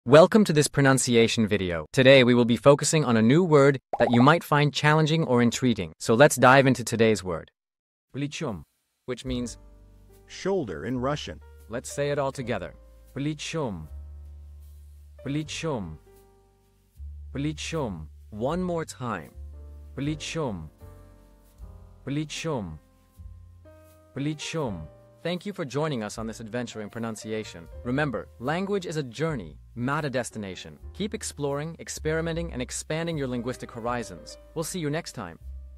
Welcome to this pronunciation video. Today we will be focusing on a new word that you might find challenging or intriguing. So let's dive into today's word. Plechom, which means shoulder in Russian. Let's say it all together. Plechom. Plechom. Plechom. One more time. Plechom. Plechom. Plechom. Thank you for joining us on this adventure in pronunciation. Remember, language is a journey, not a destination. Keep exploring, experimenting, and expanding your linguistic horizons. We'll see you next time.